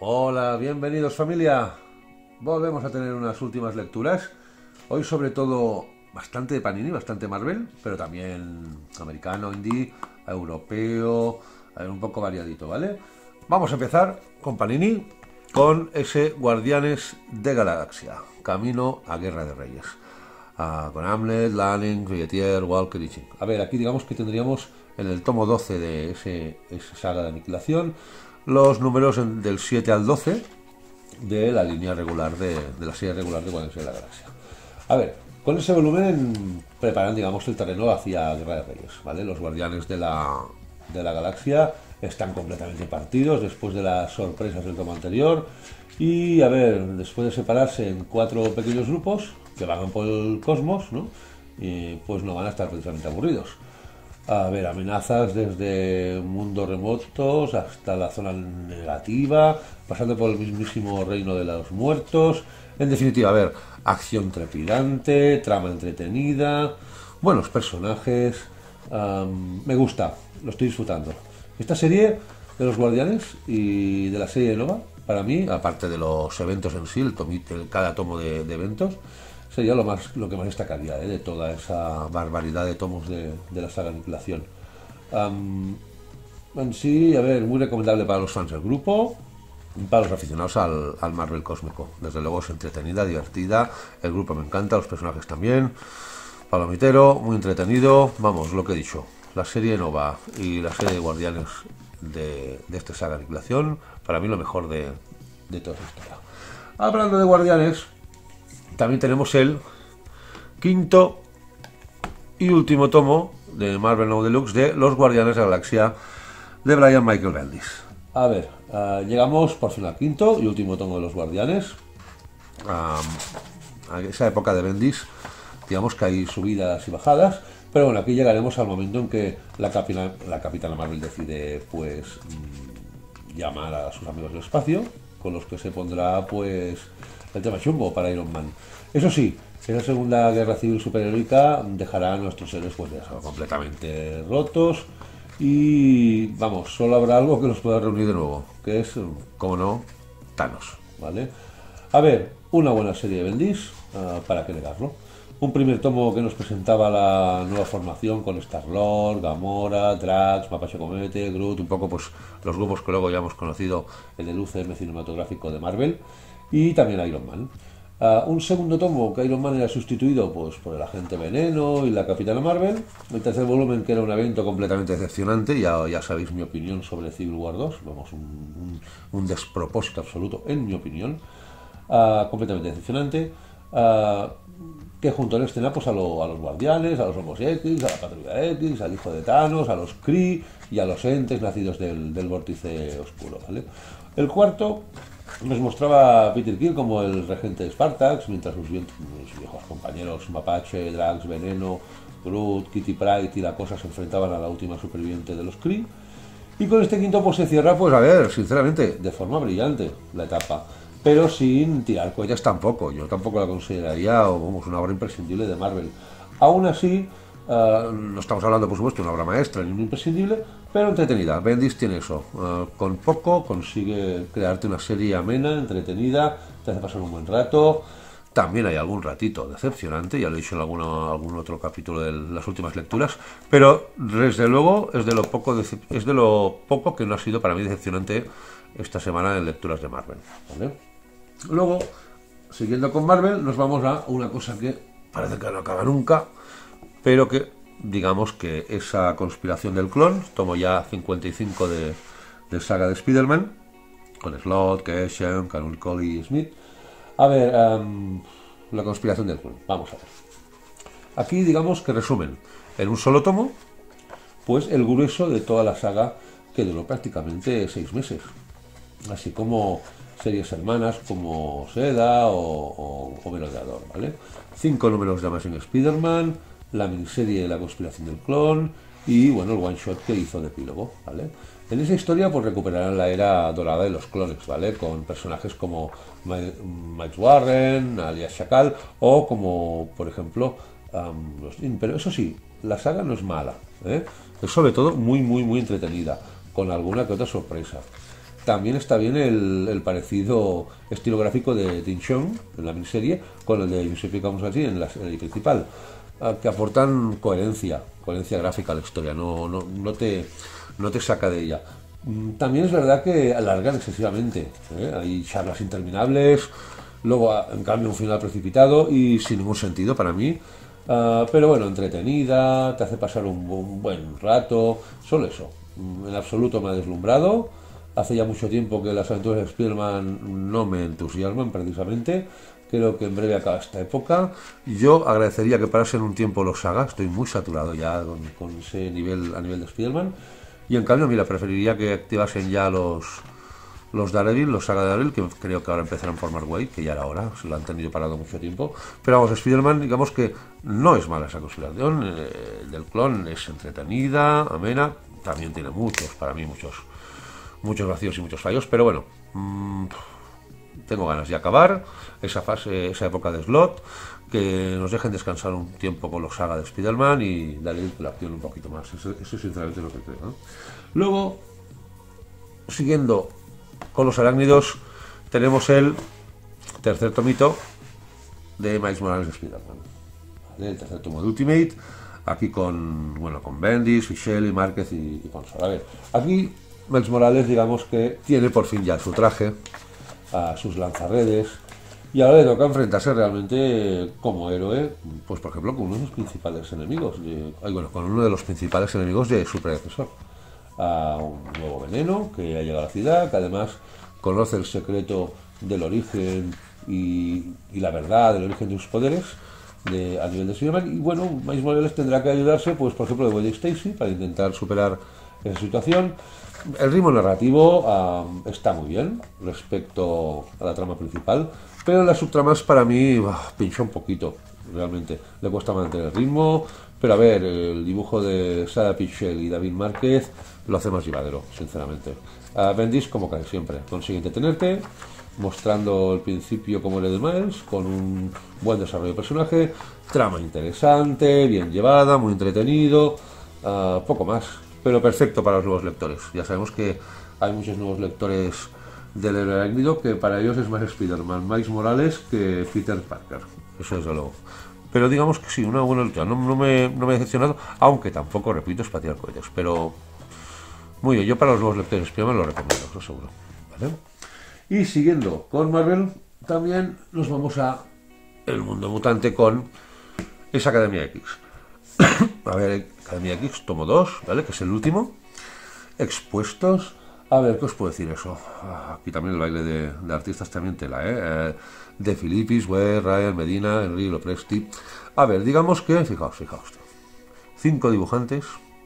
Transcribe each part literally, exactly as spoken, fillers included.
Hola, bienvenidos familia. Volvemos a tener unas últimas lecturas. Hoy sobre todo bastante de Panini, bastante Marvel, pero también americano, indie, europeo, a ver, un poco variadito, ¿vale? Vamos a empezar con Panini, con ese Guardianes de Galaxia, Camino a Guerra de Reyes. Ah, con Hamlet, Lanning, Rietier, Walker y Ching. A ver, aquí digamos que tendríamos en el tomo doce de ese, esa saga de aniquilación los números en, del siete al doce de la línea regular de, de la serie regular de Guardianes de la Galaxia. A ver, con ese volumen preparan, digamos, el terreno hacia Guerra de Reyes, ¿vale? Los Guardianes de la, de la Galaxia están completamente partidos después de las sorpresas del tomo anterior y, a ver, después de separarse en cuatro pequeños grupos que vagan por el cosmos, ¿no? Y pues no van a estar precisamente aburridos. A ver, amenazas desde mundos remotos hasta la zona negativa, pasando por el mismísimo reino de los muertos. En definitiva, a ver, acción trepidante, trama entretenida, buenos personajes. Um, me gusta, lo estoy disfrutando. Esta serie de los Guardianes y de la serie de Nova, para mí, aparte de los eventos en sí, el tomito, el, cada tomo de, de eventos, sería lo más lo que más destacaría, ¿eh? De toda esa barbaridad de tomos de, de la saga Aniquilación. Um, en sí, a ver, muy recomendable para los fans del grupo, para los aficionados al, al Marvel cósmico. Desde luego es entretenida, divertida, el grupo me encanta, los personajes también. Palomitero, muy entretenido, vamos, lo que he dicho. La serie Nova y la serie de Guardianes de, de esta saga Aniquilación, para mí lo mejor de, de toda esta historia. Hablando de Guardianes, también tenemos el quinto y último tomo de Marvel Now Deluxe de Los Guardianes de la Galaxia de Brian Michael Bendis. A ver, uh, llegamos por fin al quinto y último tomo de Los Guardianes. Um, a esa época de Bendis, digamos que hay subidas y bajadas, pero bueno, aquí llegaremos al momento en que la capitana, la capitana Marvel decide, pues, mmm, llamar a sus amigos del espacio, con los que se pondrá, pues, el tema chumbo para Iron Man. Eso sí, en la Segunda Guerra Civil Superheroica dejará a nuestros héroes pues ya completamente rotos y vamos, solo habrá algo que los pueda reunir de nuevo, que es, como no, Thanos, ¿vale? A ver, una buena serie de Bendis, uh, para qué negarlo. Un primer tomo que nos presentaba la nueva formación con Star-Lord, Gamora, Drax, Mapache Comete, Groot, un poco pues los grupos que luego ya hemos conocido en el U C M cinematográfico de Marvel. Y también Iron Man. Uh, un segundo tomo que Iron Man era sustituido pues, por el Agente Veneno y la Capitana Marvel. El tercer volumen que era un evento completamente decepcionante. Ya, ya sabéis mi opinión sobre Civil War dos. Vamos, un, un, un despropósito absoluto en mi opinión. Uh, completamente decepcionante. Uh, que junto en escena pues, a, lo, a los Guardianes, a los Homos X, a la Patrulla X, al hijo de Thanos, a los Kree y a los entes nacidos del, del vórtice oscuro, ¿vale? El cuarto nos mostraba a Peter Quill como el regente de Spartax, mientras sus, sus viejos compañeros Mapache, Drax, Veneno, Groot, Kitty Pryde y la cosa se enfrentaban a la última superviviente de los Kree. Y con este quinto pues se cierra, pues a ver, sinceramente, de forma brillante la etapa, pero sin tirar cohetes tampoco. Yo tampoco la consideraría, vamos, una obra imprescindible de Marvel. Aún así, Uh, no estamos hablando, por supuesto, de una obra maestra ni un imprescindible, pero entretenida. Bendis tiene eso. Uh, con poco consigue crearte una serie amena, entretenida, te hace pasar un buen rato. También hay algún ratito decepcionante, ya lo he dicho en alguno, algún otro capítulo de las últimas lecturas, pero desde luego es de lo poco, de, es de lo poco que no ha sido para mí decepcionante esta semana en lecturas de Marvel, ¿vale? Luego, siguiendo con Marvel, nos vamos a una cosa que parece que no acaba nunca, pero que, digamos que esa conspiración del clon, tomo ya cincuenta y cinco de, de saga de Spider-Man, con Slott, Keshem, Canonical Cole y Smith. A ver, um, la conspiración del clon, vamos a ver. Aquí, digamos que resumen, en un solo tomo, pues el grueso de toda la saga que duró prácticamente seis meses. Así como series hermanas como Seda o, o, o Merodeador, ¿vale? Cinco números de Amazing Spider-Man, la miniserie de la conspiración del clon y, bueno, el one shot que hizo de epílogo, ¿vale? En esa historia pues recuperarán la era dorada de los clones, ¿vale? Con personajes como Miles Warren, alias Chacal o como, por ejemplo, um, los... pero eso sí, la saga no es mala, ¿eh? Es sobre todo muy, muy, muy entretenida, con alguna que otra sorpresa. también está bien el, el parecido estilo gráfico de Tim Chung en la miniserie con el de Giuseppe Camusalci en la serie principal, que aportan coherencia, coherencia gráfica a la historia, no, no, no, te, no te saca de ella. También es verdad que alargan excesivamente, ¿eh? Hay charlas interminables, luego en cambio un final precipitado y sin ningún sentido para mí, uh, pero bueno, entretenida, te hace pasar un, un buen rato, solo eso. En absoluto me ha deslumbrado. Hace ya mucho tiempo que las aventuras de Spider-Man no me entusiasman precisamente. Creo que en breve acaba esta época. Yo agradecería que parasen un tiempo los sagas. Estoy muy saturado ya con, con ese nivel a nivel de Spider-Man. Y en cambio, mira, preferiría que activasen ya los los Daredevil, los saga de Daredevil, que creo que ahora empezarán por Mark Waid, que ya era hora, se lo han tenido parado mucho tiempo. Pero vamos, Spider-Man, digamos que no es mala esa conspiración. Eh, del clon es entretenida, amena. También tiene muchos, para mí, muchos muchos vacíos y muchos fallos, pero bueno, mmm, tengo ganas de acabar esa fase, esa época de slot, que nos dejen descansar un tiempo con los saga de Spider-Man y darle la acción un poquito más. Eso, eso es sinceramente lo que creo, ¿no? Luego, siguiendo con los arácnidos, tenemos el tercer tomito de Miles Morales de Spider-Man, ¿vale? El tercer tomo de Ultimate, aquí con, bueno, con Bendis, Fischelli, Márquez y, y Consol. A ver, aquí Miles Morales, digamos que tiene por fin ya su traje, a sus lanzarredes, y ahora le toca enfrentarse realmente como héroe, pues por ejemplo con uno de los principales enemigos, de, ay, bueno, con uno de los principales enemigos de su predecesor, a un nuevo veneno que ha llegado a la ciudad, que además conoce el secreto del origen y, y la verdad del origen de sus poderes de, a nivel de Spider-Man, y bueno, Miles Morales tendrá que ayudarse, pues por ejemplo de Gwen Stacy para intentar superar esa situación. El ritmo narrativo uh, está muy bien respecto a la trama principal, pero en las subtramas para mí uh, pinchó un poquito, realmente. Le cuesta mantener el ritmo, pero a ver, el dibujo de Sara Pichel y David Márquez lo hace más llevadero, sinceramente. Uh, Bendis, como casi siempre, consigue entretenerte, mostrando el principio como el de Miles, con un buen desarrollo de personaje, trama interesante, bien llevada, muy entretenido, uh, poco más. Pero perfecto para los nuevos lectores. Ya sabemos que hay muchos nuevos lectores del héroe arácnido que para ellos es más Spider-Man, Miles Morales que Peter Parker. Eso desde luego. Pero digamos que sí, una buena lucha. No, no, me, no me he decepcionado, aunque tampoco, repito, es para tirar cohetes. Pero muy bien, yo para los nuevos lectores Spider-Man lo recomiendo, eso seguro. ¿Vale? Y siguiendo con Marvel, también nos vamos a el mundo mutante con esa Academia X. A ver, Academia X, tomo dos, ¿vale? Que es el último. Expuestos. A ver, ¿qué os puedo decir eso? Aquí también el baile de, de artistas también tela, ¿eh? eh de Filippis, Ware, Ryan, Medina, Enrique Lopresti. A ver, digamos que, fijaos, fijaos. Cinco dibujantes.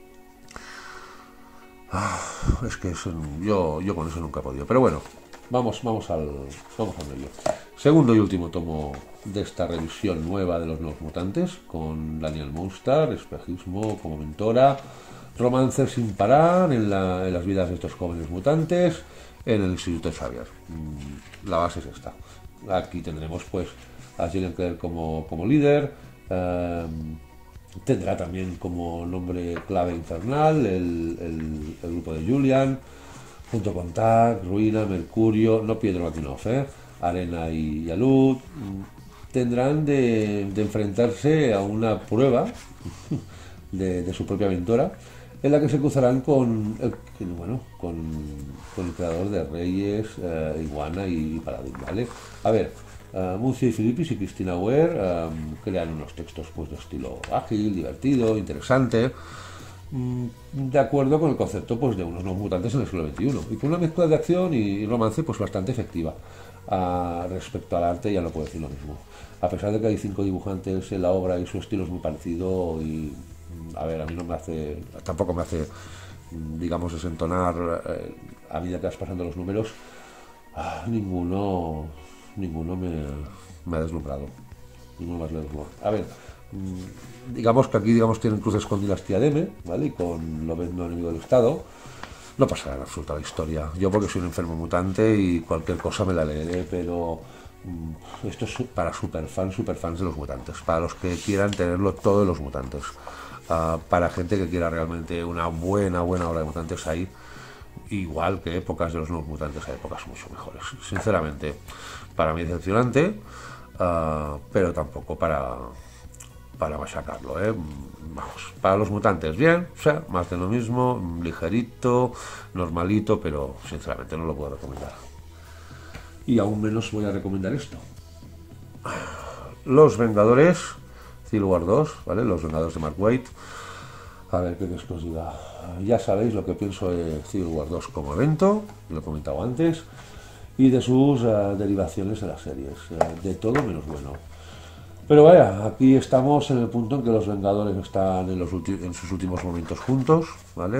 Ah, es que eso, yo, yo con eso nunca he podido. Pero bueno, vamos, vamos al, vamos al medio. Segundo y último tomo de esta revisión nueva de los nuevos mutantes, con Daniel Moonstar, espejismo como mentora, romances sin parar en, la, en las vidas de estos jóvenes mutantes en el Instituto Xavier. La base es esta. Aquí tendremos pues a Gillian Clare como, como líder, eh, tendrá también como nombre clave Infernal el, el, el grupo de Julian, junto con Tag, Ruina, Mercurio, no Pietro Latinov, ¿eh? Arena y Alud, tendrán de, de enfrentarse a una prueba de, de su propia aventura, en la que se cruzarán con el, bueno, con, con el creador de Reyes, eh, Iguana y Paladín, ¿vale? A ver, uh, Muncie y Filippis y Cristina Ware um, crean unos textos pues, de estilo ágil, divertido, interesante, um, de acuerdo con el concepto pues, de unos nuevos mutantes en el siglo veintiuno, y con una mezcla de acción y romance pues, bastante efectiva. Uh, respecto al arte ya no puedo decir lo mismo, a pesar de que hay cinco dibujantes en la obra y su estilo es muy parecido y a ver, a mí no me hace, tampoco me hace, digamos, desentonar eh, a medida que vas pasando los números. Ah, ninguno, ninguno me, me ha deslumbrado, ninguno más le deslumbrado. A ver, digamos que aquí, digamos, tienen cruces con Dinastía D M, ¿vale? Y con Lobezno, enemigo del Estado. No pasará en absoluto la historia. Yo porque soy un enfermo mutante y cualquier cosa me la leeré, pero mmm, esto es para superfans, superfans de los mutantes, para los que quieran tenerlo todo de los mutantes. Uh, para gente que quiera realmente una buena, buena obra de mutantes ahí, igual que épocas de los Nuevos Mutantes, hay épocas mucho mejores. Sinceramente, para mí decepcionante, uh, pero tampoco para, para machacarlo, ¿eh? Vamos, para los mutantes bien, o sea, más de lo mismo, ligerito, normalito, pero sinceramente no lo puedo recomendar. Y aún menos voy a recomendar esto. Los Vengadores, Civil War dos, ¿vale? Los Vengadores de Mark Waid. A ver, ¿qué es que os diga? Ya sabéis lo que pienso de Civil War dos como evento, lo he comentado antes, y de sus uh, derivaciones en las series, uh, de todo menos bueno. Pero vaya, aquí estamos en el punto en que los Vengadores están en, los en sus últimos momentos juntos, ¿vale?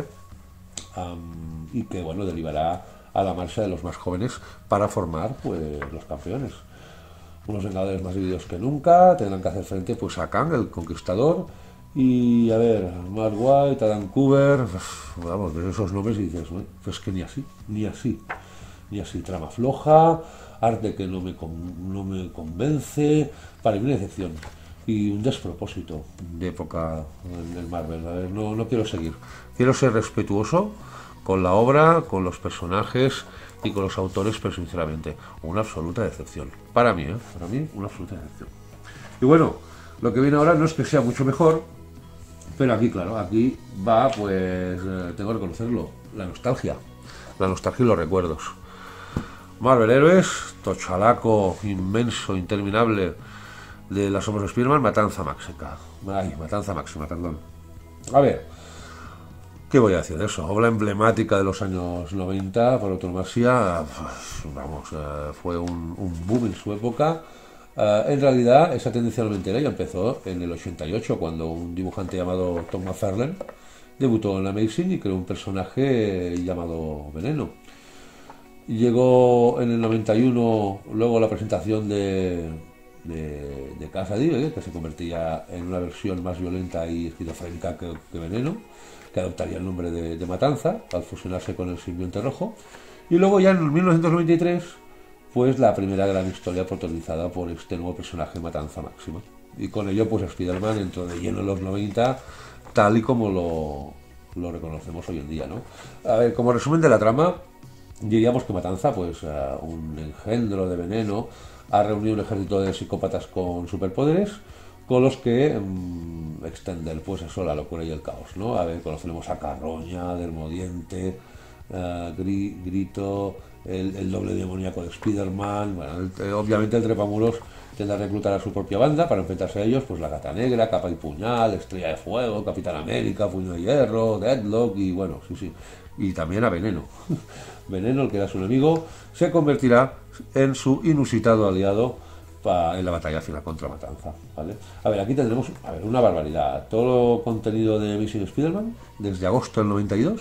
Um, y que, bueno, derivará a la marcha de los más jóvenes para formar, pues, los campeones. Unos Vengadores más divididos que nunca, tendrán que hacer frente, pues, a Kang, el Conquistador, y, a ver, Mark Waid, Adam Cooper, vamos, ves esos nombres y dices, ¿no? Pues que ni así, ni así, ni así, trama floja, arte que no me, no me convence, para mí una decepción y un despropósito de época en el Marvel. A ver, no, no quiero seguir, quiero ser respetuoso con la obra, con los personajes y con los autores, pero sinceramente, una absoluta decepción, para mí, ¿eh? Para mí, una absoluta decepción. Y bueno, lo que viene ahora no es que sea mucho mejor, pero aquí, claro, aquí va, pues, eh, tengo que reconocerlo, la nostalgia, la nostalgia y los recuerdos. Marvel Héroes, tochalaco inmenso, interminable de las sombras de Spider-Man, matanza máxima. Ay, matanza máxima, perdón. A ver, ¿qué voy a decir de eso? Obra emblemática de los años noventa, por autonomía, pues, vamos, eh, fue un, un boom en su época. Uh, en realidad, esa tendencia noventera ya empezó en el ochenta y ocho, cuando un dibujante llamado Tom McFarlane debutó en Amazing y creó un personaje llamado Veneno. Llegó en el noventa y uno, luego la presentación de, de, de Cassadine, que se convertía en una versión más violenta y esquizofrénica que, que Veneno, que adoptaría el nombre de, de Matanza al fusionarse con el simbionte rojo. Y luego ya en mil novecientos noventa y tres, pues la primera gran historia protagonizada por este nuevo personaje, Matanza Máxima. Y con ello, pues Spider-Man entró de lleno en los noventa, tal y como lo, lo reconocemos hoy en día, ¿no? A ver, como resumen de la trama, diríamos que Matanza, pues uh, un engendro de veneno, ha reunido un ejército de psicópatas con superpoderes, con los que um, extender, pues eso, la locura y el caos, ¿no? A ver, conocemos a Carroña, Dermodiente, uh, Gri, Grito, el, el doble demoníaco de Spider-Man. Bueno, el, obviamente el Trepamuros tendrá que reclutar a su propia banda para enfrentarse a ellos, pues la Gata Negra, Capa y Puñal, Estrella de Fuego, Capitán América, Puño de Hierro, Deadlock y bueno, sí, sí, y también a Veneno. Veneno, el que era su enemigo, se convertirá en su inusitado aliado pa, en la batalla final contra Matanza, ¿vale? A ver, aquí tendremos, a ver, una barbaridad, todo contenido de Amazing Spider-Man desde agosto del noventa y dos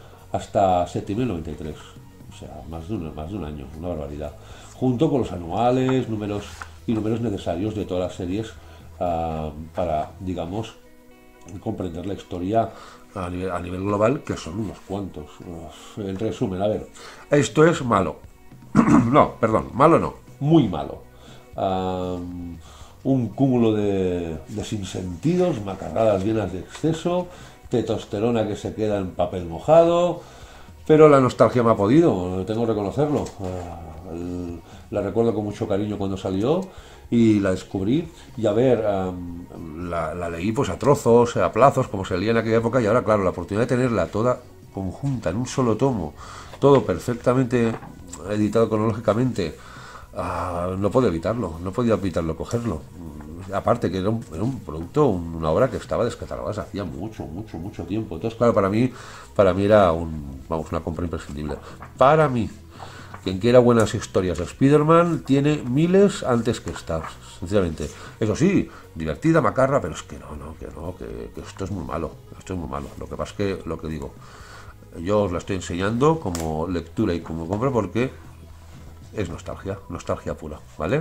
hasta septiembre del noventa y tres. O sea, más de, un, más de un año, una barbaridad. Junto con los anuales, números y números necesarios de todas las series uh, para, digamos, comprender la historia a nivel, a nivel global, que son unos cuantos. En resumen, a ver, esto es malo. No, perdón, malo no, muy malo. Uh, un cúmulo de, de sinsentidos, macarradas llenas de exceso, testosterona que se queda en papel mojado. Pero la nostalgia me ha podido, tengo que reconocerlo. Uh, el, la recuerdo con mucho cariño cuando salió y la descubrí. Y a ver, um, la, la leí pues a trozos, a plazos, como se leía en aquella época. Y ahora, claro, la oportunidad de tenerla toda conjunta, en un solo tomo, todo perfectamente editado cronológicamente, uh, no puedo evitarlo, no podía evitarlo cogerlo. Aparte que era un, era un producto, una obra que estaba descatalogada desde hacía mucho, mucho, mucho tiempo. Entonces, claro, para mí, para mí era un, vamos, una compra imprescindible. Para mí, quien quiera buenas historias de Spider-Man tiene miles antes que estas, sinceramente. Eso sí, divertida, macarra, pero es que no, no, que no, que, que esto es muy malo, esto es muy malo. Lo que pasa es que, lo que digo, yo os la estoy enseñando como lectura y como compra porque es nostalgia, nostalgia pura, ¿vale?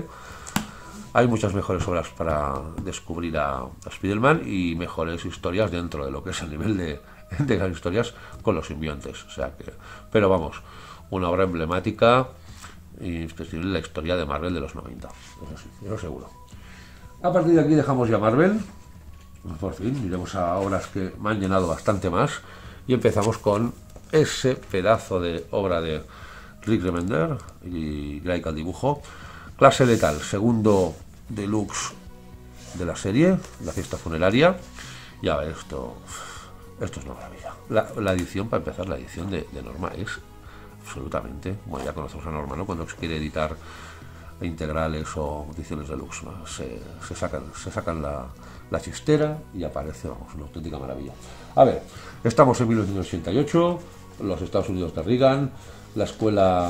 Hay muchas mejores obras para descubrir a, a Spider-Man y mejores historias dentro de lo que es el nivel de, de las historias con los simbiontes. O sea que, pero vamos, una obra emblemática y imprescindible en la historia de Marvel de los noventa. Eso sí, eso seguro. A partir de aquí dejamos ya Marvel. Por fin, iremos a obras que me han llenado bastante más. Y empezamos con ese pedazo de obra de Rick Remender y Graika al dibujo. Clase Letal, segundo deluxe de la serie, la fiesta funeraria. Ya ver, esto, esto es una maravilla. La, la edición, para empezar, la edición de, de Norma es absolutamente, bueno, ya conocemos a Norma, ¿no? Cuando se quiere editar integrales o ediciones deluxe, ¿no? se, se sacan, se sacan la, la chistera y aparece, vamos, una auténtica maravilla. A ver, estamos en mil novecientos ochenta y ocho, los Estados Unidos de Reagan, la escuela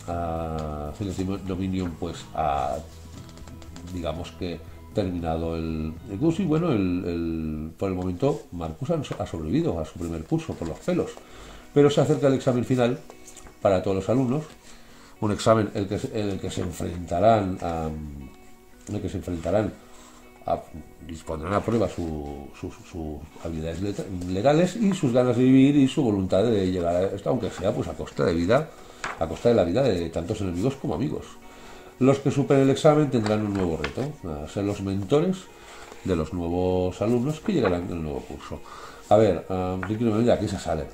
uh, Phillips Dominion pues ha, digamos que terminado el, el curso y bueno, el, el, por el momento Marcus ha sobrevivido a su primer curso por los pelos, pero se acerca el examen final para todos los alumnos, un examen en el que, en el que se enfrentarán a, en el que se enfrentarán a, dispondrán a prueba sus su, su habilidades legales y sus ganas de vivir y su voluntad de llegar a esto, aunque sea pues a costa de vida, a costa de la vida de tantos enemigos como amigos. Los que superen el examen tendrán un nuevo reto, a ser los mentores de los nuevos alumnos que llegarán en el nuevo curso. A ver, um, Ricky de aquí se sale,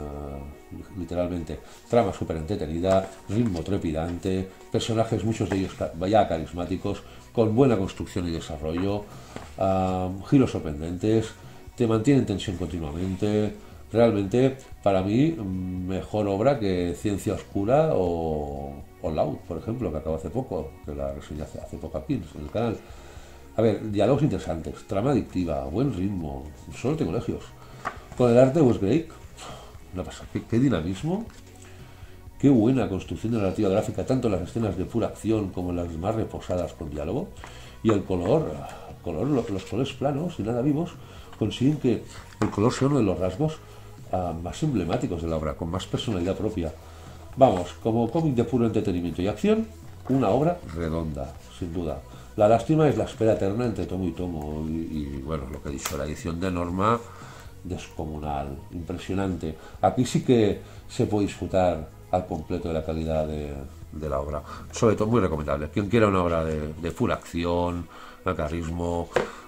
uh, literalmente, trama súper entretenida, ritmo trepidante, personajes, muchos de ellos ya carismáticos, con buena construcción y desarrollo, uh, giros sorprendentes, te mantiene en tensión continuamente. Realmente, para mí, mejor obra que Ciencia Oscura o, o Loud, por ejemplo, que acabó hace poco, que la reseñé hace, hace poco aquí en el canal. A ver, diálogos interesantes, trama adictiva, buen ritmo, solo tengo elogios. Con el arte de Wes Craig, no pasa, qué, qué dinamismo, qué buena construcción de narrativa gráfica, tanto en las escenas de pura acción como en las más reposadas con diálogo. Y el color, el color los, los colores planos y nada vivos, consiguen que el color sea uno de los rasgos Uh, más emblemáticos de la obra, con más personalidad propia. Vamos, como cómic de puro entretenimiento y acción, una obra redonda, sin duda. La lástima es la espera eterna entre tomo y tomo, y, y bueno, lo que he dicho, la edición de Norma, descomunal, impresionante. Aquí sí que se puede disfrutar al completo de la calidad de, de la obra. Sobre todo, muy recomendable. Quien quiera una obra de, de pura acción, acarrismo,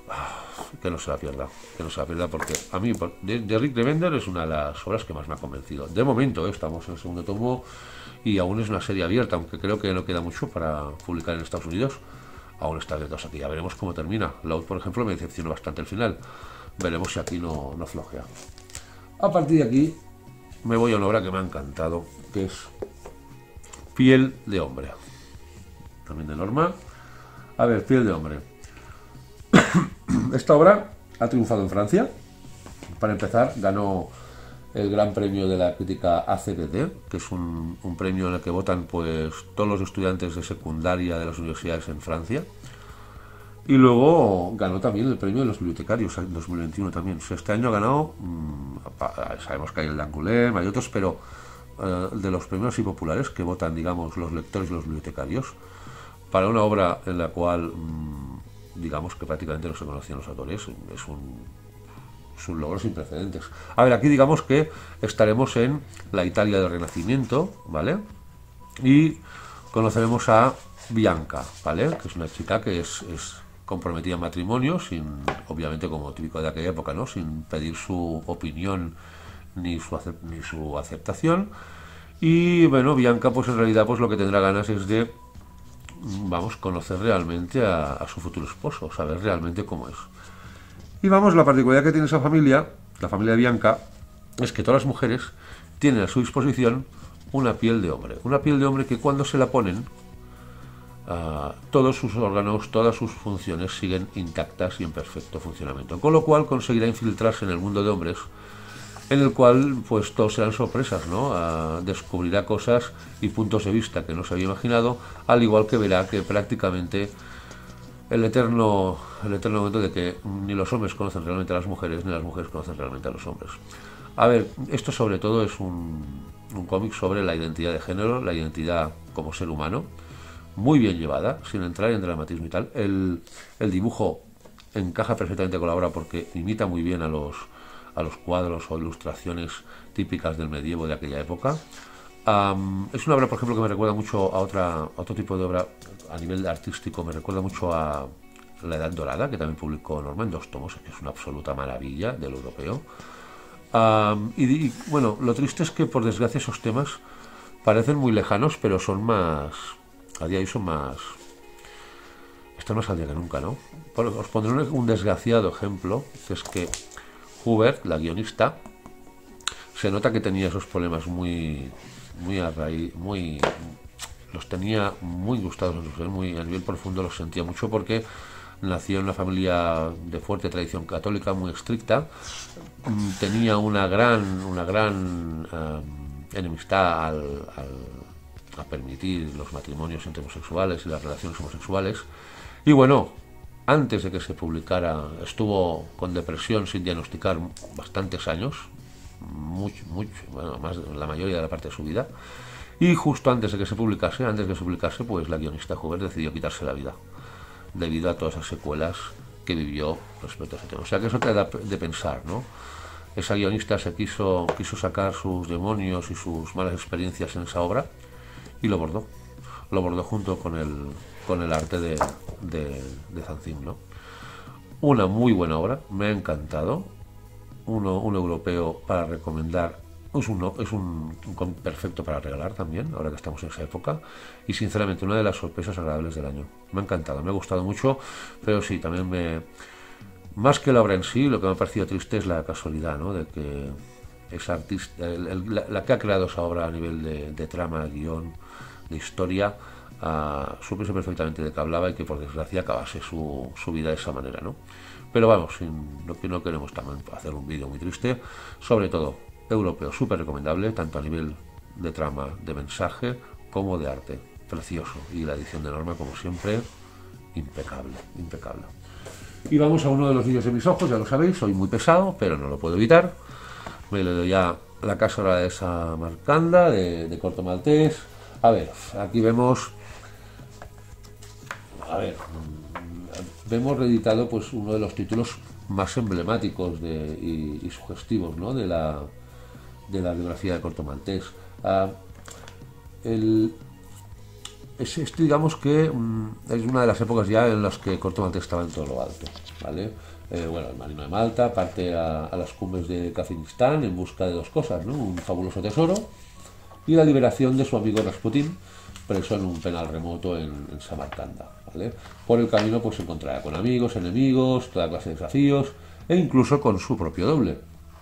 que no se la pierda, que no se la pierda porque a mí, de, de Rick Remender es una de las obras que más me ha convencido. De momento, eh, estamos en el segundo tomo y aún es una serie abierta, aunque creo que no queda mucho para publicar en Estados Unidos, aún está abierta, o sea que ya veremos cómo termina. Loud, por ejemplo, me decepcionó bastante el final, veremos si aquí no, no flojea. A partir de aquí me voy a una obra que me ha encantado, que es Piel de Hombre, también de Norma. A ver, Piel de Hombre. Esta obra ha triunfado en Francia. Para empezar, ganó el Gran Premio de la Crítica A C B D, que es un, un premio en el que votan pues todos los estudiantes de secundaria de las universidades en Francia. Y luego ganó también el premio de los bibliotecarios en dos mil veintiuno también. Este año ha ganado, mmm, sabemos que hay el de Angoulême, hay otros, pero uh, de los premios y populares que votan, digamos, los lectores y los bibliotecarios, para una obra en la cual mmm, digamos que prácticamente no se conocían los autores, es un, es un logro sin precedentes. A ver, aquí digamos que estaremos en la Italia del Renacimiento, ¿vale? Y conoceremos a Bianca, ¿vale? Que es una chica que es, es comprometida en matrimonio, sin, obviamente como típico de aquella época, ¿no? Sin pedir su opinión ni su, ni su aceptación. Y bueno, Bianca pues en realidad pues lo que tendrá ganas es de, vamos, conocer realmente a, a su futuro esposo, saber realmente cómo es. Y vamos, la particularidad que tiene esa familia, la familia de Bianca, es que todas las mujeres tienen a su disposición una piel de hombre. Una piel de hombre que cuando se la ponen, uh, todos sus órganos, todas sus funciones siguen intactas y en perfecto funcionamiento. Con lo cual conseguirá infiltrarse en el mundo de hombres, en el cual pues todos serán sorpresas, ¿no? Uh, descubrirá cosas y puntos de vista que no se había imaginado, al igual que verá que prácticamente el eterno, el eterno momento de que ni los hombres conocen realmente a las mujeres, ni las mujeres conocen realmente a los hombres. A ver, esto sobre todo es un, un cómic sobre la identidad de género, la identidad como ser humano, muy bien llevada, sin entrar en dramatismo y tal. El, el dibujo encaja perfectamente con la obra porque imita muy bien a los a los cuadros o ilustraciones típicas del medievo de aquella época. Um, es una obra, por ejemplo, que me recuerda mucho a, otra, a otro tipo de obra a nivel artístico, me recuerda mucho a La Edad Dorada, que también publicó Norma en dos tomos, que es una absoluta maravilla del europeo. Um, y, y bueno, lo triste es que por desgracia esos temas parecen muy lejanos, pero son más, a día de hoy son más, están más al día que nunca, ¿no? Bueno, os pondré un, un desgraciado ejemplo, que es que Hubert, la guionista, se nota que tenía esos problemas muy, muy a raíz, muy, los tenía muy gustados, muy a nivel profundo los sentía mucho porque nació en una familia de fuerte tradición católica, muy estricta, tenía una gran, una gran um, enemistad al, al, a permitir los matrimonios entre homosexuales y las relaciones homosexuales. Y bueno, antes de que se publicara, estuvo con depresión sin diagnosticar bastantes años, mucho, mucho, bueno, más de la mayoría de la parte de su vida. Y justo antes de que se publicase, antes de que se publicase, pues la guionista Hubert decidió quitarse la vida, debido a todas las secuelas que vivió respecto a ese tema. O sea que eso te da de pensar, ¿no? Esa guionista se quiso, quiso sacar sus demonios y sus malas experiencias en esa obra y lo bordó. Lo bordó junto con el, con el arte de, de, de Zanzim, ¿no? Una muy buena obra, me ha encantado. Uno, un europeo para recomendar. Es, un, es un, un cómic perfecto para regalar también, ahora que estamos en esa época. Y sinceramente, una de las sorpresas agradables del año. Me ha encantado, me ha gustado mucho, pero sí, también me... Más que la obra en sí, lo que me ha parecido triste es la casualidad, ¿no? De que esa artista, el, el, la, la que ha creado esa obra a nivel de, de trama, guión, de historia, uh, supiese perfectamente de qué hablaba y que por desgracia acabase su, su vida de esa manera, ¿no? Pero vamos, sin, no, no queremos también hacer un vídeo muy triste, sobre todo europeo, súper recomendable, tanto a nivel de trama, de mensaje, como de arte, precioso, y la edición de Norma, como siempre, impecable, impecable. Y vamos a uno de los vídeos de mis ojos, ya lo sabéis, soy muy pesado, pero no lo puedo evitar. Me le doy ya La casa de Samarcanda, de, de Corto Maltés. A ver, aquí vemos, a ver, vemos reeditado pues uno de los títulos más emblemáticos de, y, y sugestivos, ¿no? de la de la biografía de Corto Maltés. Uh, el, es, es, digamos que um, es una de las épocas ya en las que Corto Maltés estaba en todo lo alto, ¿vale? Eh, bueno, el marino de Malta parte a, a las cumbres de Kazajistán en busca de dos cosas, ¿no? Un fabuloso tesoro y la liberación de su amigo Rasputín, preso en un penal remoto en, en Samarcanda, ¿vale? Por el camino pues se encontrará con amigos, enemigos, toda clase de desafíos e incluso con su propio doble.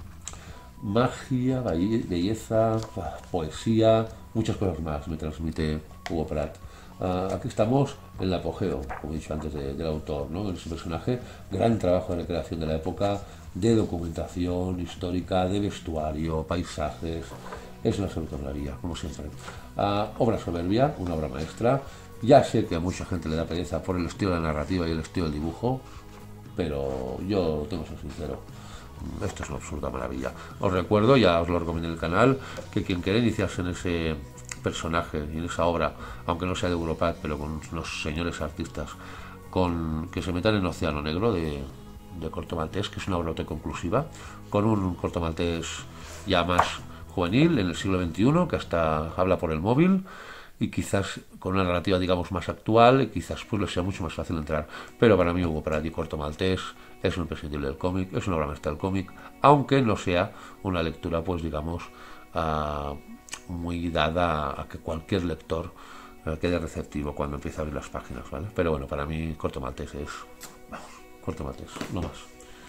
Magia, belleza, poesía, muchas cosas más me transmite Hugo Pratt. Uh, aquí estamos en el apogeo, como he dicho antes, de, del autor, ¿no? En su personaje, gran trabajo de recreación de la época, de documentación histórica, de vestuario, paisajes. Es una absoluta como siempre. Uh, obra soberbia, una obra maestra. Ya sé que a mucha gente le da pereza por el estilo de la narrativa y el estilo del dibujo, pero yo tengo que ser sincero. Esto es una absoluta maravilla. Os recuerdo, ya os lo recomendé en el canal, que quien quiera iniciarse en ese personaje y en esa obra, aunque no sea de Europat, pero con unos señores artistas, con que se metan en Océano Negro de, de Corto Maltés, que es una obra autoconclusiva, con un Corto Maltés ya más juvenil en el siglo veintiuno, que hasta habla por el móvil, y quizás con una narrativa, digamos, más actual, y quizás pues les sea mucho más fácil entrar. Pero para mí Hugo Pratt y Corto Maltés es un imprescindible del cómic, es una obra maestra del cómic, aunque no sea una lectura, pues digamos, uh, muy dada a que cualquier lector uh, quede receptivo cuando empieza a abrir las páginas, ¿vale? Pero bueno, para mí Corto Maltés es, vamos, Corto Maltés, no más.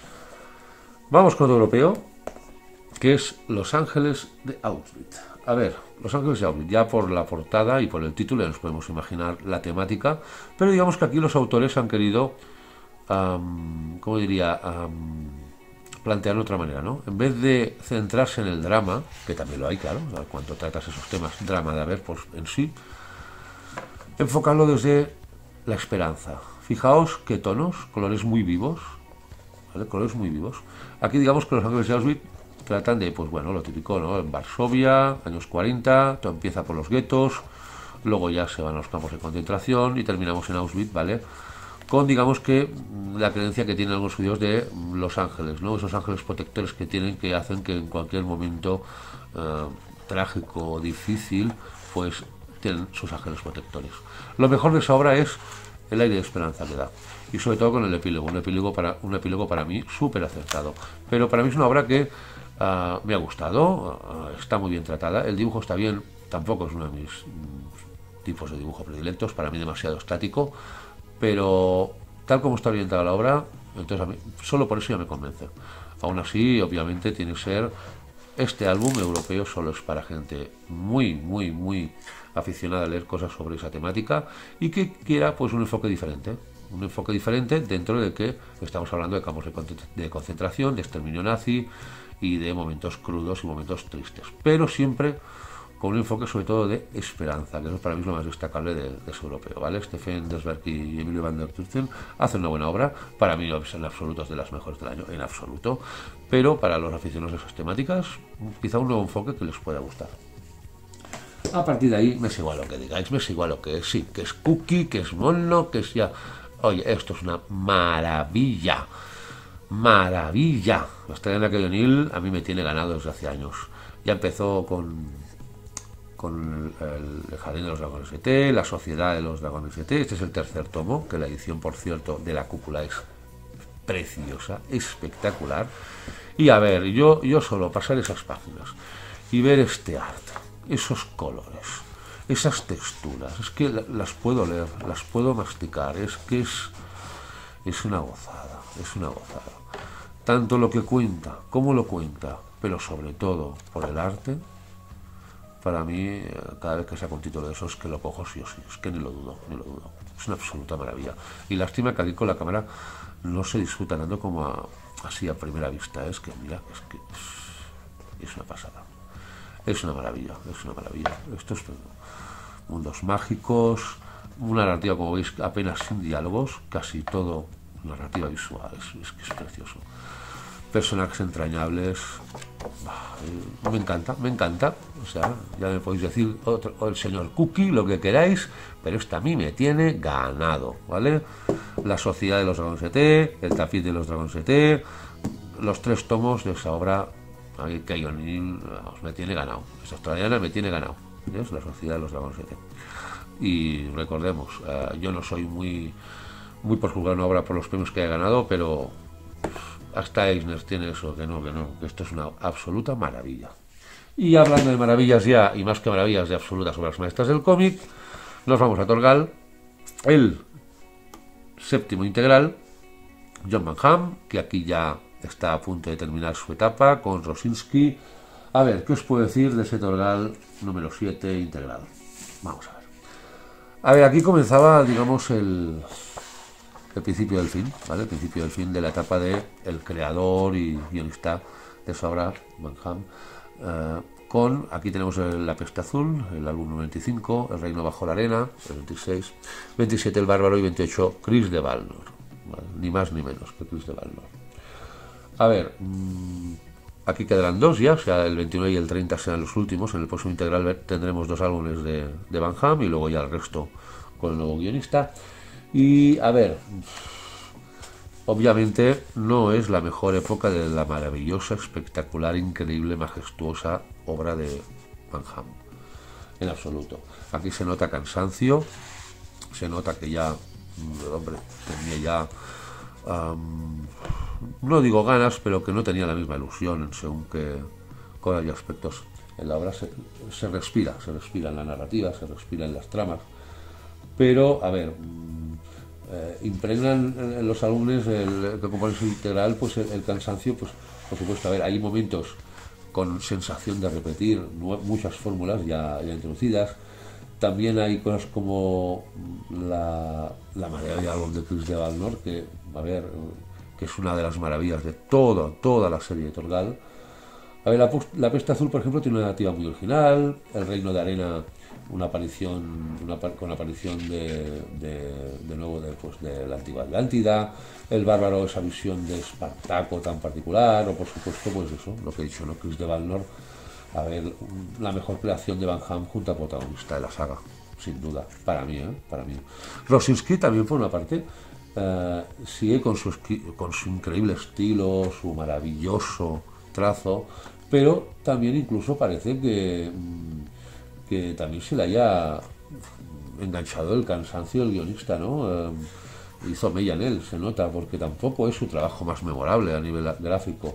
Vamos con otro europeo, que es Los Ángeles de Auschwitz. A ver, Los Ángeles de Auschwitz, ya por la portada y por el título ya nos podemos imaginar la temática, pero digamos que aquí los autores han querido, um, ¿cómo diría?, um, plantearlo de otra manera, ¿no? En vez de centrarse en el drama, que también lo hay, claro, cuando tratas esos temas, drama de haber pues, en sí, enfocarlo desde la esperanza. Fijaos qué tonos, colores muy vivos, ¿vale? Colores muy vivos. Aquí digamos que Los Ángeles de Auschwitz tratan de, pues bueno, lo típico, ¿no? En Varsovia, años cuarenta, todo empieza por los guetos, luego ya se van a los campos de concentración y terminamos en Auschwitz, ¿vale? Con, digamos que, la creencia que tienen algunos judíos de los ángeles, ¿no? Esos ángeles protectores que tienen, que hacen que en cualquier momento uh, trágico o difícil, pues tienen sus ángeles protectores. Lo mejor de esa obra es el aire de esperanza que da. Y sobre todo con el epílogo, un epílogo para, un epílogo para mí súper acertado. Pero para mí es una obra que Uh, me ha gustado, uh, está muy bien tratada, el dibujo está bien, tampoco es uno de mis mm, tipos de dibujo predilectos, para mí demasiado estático, pero tal como está orientada la obra, entonces a mí, solo por eso ya me convence. Aún así, obviamente tiene que ser, este álbum europeo solo es para gente muy, muy, muy aficionada a leer cosas sobre esa temática y que quiera pues un enfoque diferente. Un enfoque diferente dentro de que estamos hablando de campos de concentración, de exterminio nazi y de momentos crudos y momentos tristes, pero siempre con un enfoque sobre todo de esperanza, que eso para mí es lo más destacable de, de ese europeo, ¿vale? Stefan Desberg y Emilio van der Turten hacen una buena obra, para mí en absoluto es de las mejores del año, en absoluto, pero para los aficionados de esas temáticas, quizá un nuevo enfoque que les pueda gustar. A partir de ahí me es igual lo que digáis, me es igual lo que es, sí, que es cookie, que es mono, que es ya... Oye, esto es una maravilla, maravilla. La estrella de Michael O'Neill a mí me tiene ganado desde hace años. Ya empezó con, con el, el Jardín de los Dragones E T, La Sociedad de los Dragones E T. Este es el tercer tomo, que la edición, por cierto, de la cúpula es preciosa, espectacular. Y a ver, yo, yo solo pasar esas páginas y ver este arte, esos colores, esas texturas, es que las puedo leer, las puedo masticar, es que es, es una gozada, es una gozada. Tanto lo que cuenta, como lo cuenta, pero sobre todo por el arte, para mí, cada vez que saco un título de esos, que lo cojo sí o sí, es que ni lo dudo, ni lo dudo. Es una absoluta maravilla. Y lástima que aquí con la cámara no se disfruta tanto como a, así a primera vista, es que mira, es que es, es una pasada. Es una maravilla, es una maravilla. Esto es mundos mágicos, una narrativa, como veis, apenas sin diálogos, casi todo narrativa visual, es, es que es precioso. Personajes entrañables, me encanta, me encanta. O sea, ya me podéis decir otro, o el señor Cookie, lo que queráis, pero esta a mí me tiene ganado, ¿vale? La Sociedad de los Dragones E T, El Tapiz de los Dragones E T, los tres tomos de esa obra. A mí que O'Neill me tiene ganado, es australiana, me tiene ganado, ¿ves? La Sociedad de los Dragones E T. Y recordemos, uh, yo no soy muy muy por juzgar una obra por los premios que haya ganado, pero hasta Eisner tiene eso, que no, que no, que esto es una absoluta maravilla. Y hablando de maravillas ya, y más que maravillas, de absolutas obras maestras del cómic, nos vamos a Torgal, el séptimo integral, John Van Hamm, que aquí ya está a punto de terminar su etapa con Rosinski. A ver, ¿qué os puedo decir de ese Torgal número siete integral? Vamos a ver. A ver, aquí comenzaba, digamos, el, el principio del fin, ¿vale? El principio del fin de la etapa de el creador y guionista de esa obra, Van Hamm, eh, con, aquí tenemos el, La Peste Azul, el álbum número veinticinco, El Reino Bajo la Arena, el veintiséis, veintisiete El Bárbaro y veintiocho Chris de Valnor, ¿vale? Ni más ni menos que Chris de Valnor. A ver, mmm, aquí quedarán dos ya, o sea, el veintinueve y el treinta serán los últimos. En el próximo integral tendremos dos álbumes de, de Van Hamm y luego ya el resto con el nuevo guionista. Y a ver, obviamente no es la mejor época de la maravillosa, espectacular, increíble, majestuosa obra de Van Hamm, en absoluto. Aquí se nota cansancio, se nota que ya, hombre, tenía ya... Um, no digo ganas, pero que no tenía la misma ilusión en según que cosas y aspectos en la obra. Se, se respira, se respira en la narrativa, se respira en las tramas, pero a ver, eh, impregnan en, en los álbumes el, que componen su integral, pues el, el cansancio, pues por supuesto, a ver, hay momentos con sensación de repetir muchas fórmulas ya, ya introducidas. También hay cosas como la, la marea de álbum de Chris de Valnor, que, a ver, que es una de las maravillas de toda, toda la serie de Torgal. A ver, la, la Peste Azul, por ejemplo, tiene una narrativa muy original. El Reino de Arena, una aparición, una, con la aparición de, de, de nuevo de, pues, de la antigua Atlántida. El Bárbaro, esa visión de Espartaco tan particular. O por supuesto, pues eso, lo que he dicho, ¿no? Chris de Valnor. A ver, la mejor creación de Van Hamm junto a protagonista de la saga, sin duda, para mí, ¿eh? Para mí. Rosinski también, por una parte, eh, sigue con su, con su increíble estilo, su maravilloso trazo, pero también incluso parece que, que también se le haya enganchado el cansancio del guionista, ¿no? Eh, hizo mella en él, se nota, porque tampoco es su trabajo más memorable a nivel gráfico.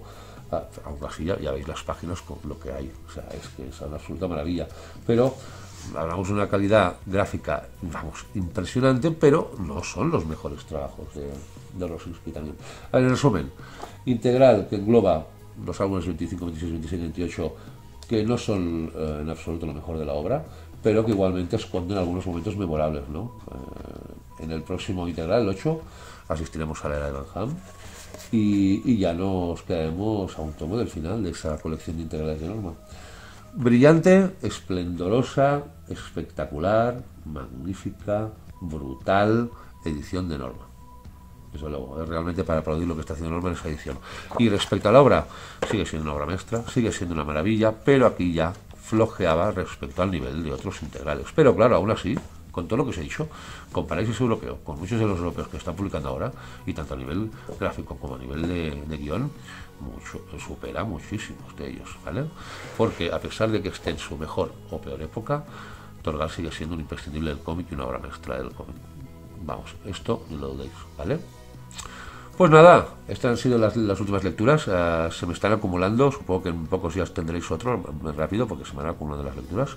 Ah, aún así ya, ya veis las páginas con lo que hay, o sea, es que es una absoluta maravilla, pero hablamos de una calidad gráfica, vamos, impresionante, pero no son los mejores trabajos de, de Rosinski también. A ver, en resumen, Integral, que engloba los álbumes veinticinco, veintiséis, veintiséis, veintiocho, que no son eh, en absoluto lo mejor de la obra, pero que igualmente esconden algunos momentos memorables, ¿no? Eh, en el próximo Integral, el ocho, asistiremos a la era de Van Ham, y, y ya nos quedaremos a un tomo del final de esa colección de integrales de Norma. Brillante, esplendorosa, espectacular, magnífica, brutal edición de Norma. Desde luego, es realmente para aplaudir lo que está haciendo Norma en esa edición. Y respecto a la obra, sigue siendo una obra maestra, sigue siendo una maravilla, pero aquí ya flojeaba respecto al nivel de otros integrales. Pero claro, aún así, con todo lo que os he dicho, comparáis ese europeo con muchos de los europeos que están publicando ahora, y tanto a nivel gráfico como a nivel de, de guión, mucho, supera muchísimos de ellos, ¿vale? Porque a pesar de que esté en su mejor o peor época, Torgal sigue siendo un imprescindible del cómic y una obra maestra del cómic. Vamos, esto ni lo dudéis, ¿vale? Pues nada, estas han sido las, las últimas lecturas. Uh, se me están acumulando, supongo que en pocos días tendréis otro, más rápido, porque se me van acumulando las lecturas.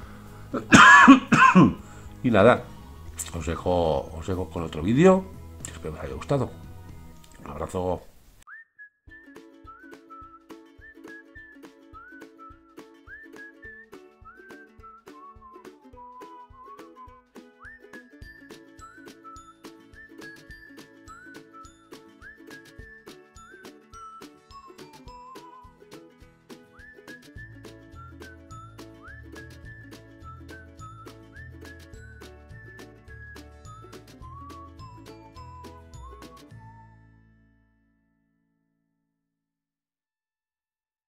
Y nada, os dejo, os dejo con otro vídeo. Espero que os haya gustado. Un abrazo.